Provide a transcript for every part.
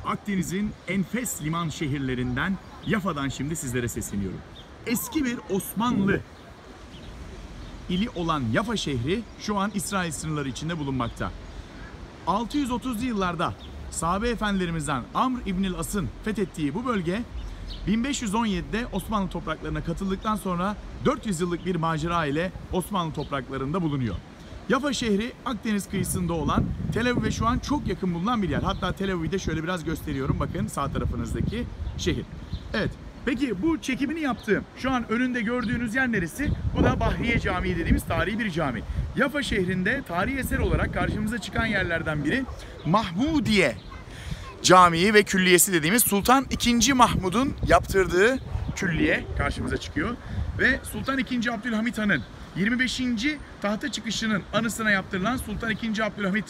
Akdeniz'in enfes liman şehirlerinden Yafa'dan şimdi sizlere sesleniyorum. Eski bir Osmanlı ili olan Yafa şehri şu an İsrail sınırları içinde bulunmakta. 630'lu yıllarda sahabe efendilerimizden Amr İbnül As'ın fethettiği bu bölge 1517'de Osmanlı topraklarına katıldıktan sonra 400 yıllık bir macera ile Osmanlı topraklarında bulunuyor. Yafa şehri Akdeniz kıyısında olan Tel Aviv'e şu an çok yakın bulunan bir yer. Hatta Tel Aviv'i de şöyle biraz gösteriyorum. Bakın sağ tarafınızdaki şehir. Evet. Peki bu çekimini yaptığım şu an önünde gördüğünüz yer neresi? Bu da Bahriye Camii dediğimiz tarihi bir cami. Yafa şehrinde tarihi eser olarak karşımıza çıkan yerlerden biri Mahmudiye Camii ve Külliyesi dediğimiz Sultan II. Mahmud'un yaptırdığı külliye karşımıza çıkıyor. Ve Sultan II. Abdülhamit Han'ın 25. tahta çıkışının anısına yaptırılan Sultan II. Abdülhamit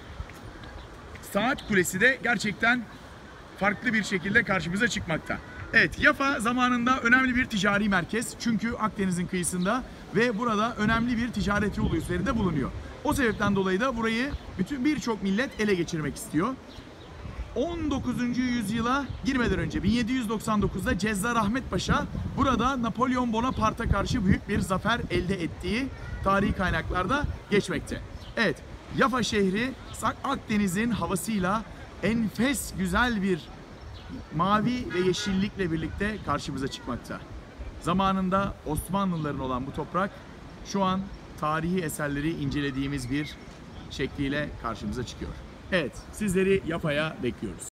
Saat Kulesi de gerçekten farklı bir şekilde karşımıza çıkmakta. Evet, Yafa zamanında önemli bir ticari merkez. Çünkü Akdeniz'in kıyısında ve burada önemli bir ticaret yolu üzerinde bulunuyor. O sebepten dolayı da burayı birçok millet ele geçirmek istiyor. 19. yüzyıla girmeden önce 1799'da Cezzar Ahmet Paşa burada Napolyon Bonaparte'a karşı büyük bir zafer elde ettiği tarihi kaynaklarda geçmekte. Evet, Yafa şehri Akdeniz'in havasıyla enfes güzel bir mavi ve yeşillikle birlikte karşımıza çıkmakta. Zamanında Osmanlıların olan bu toprak şu an tarihi eserleri incelediğimiz bir şekliyle karşımıza çıkıyor. Evet, sizleri Yafa'ya bekliyoruz.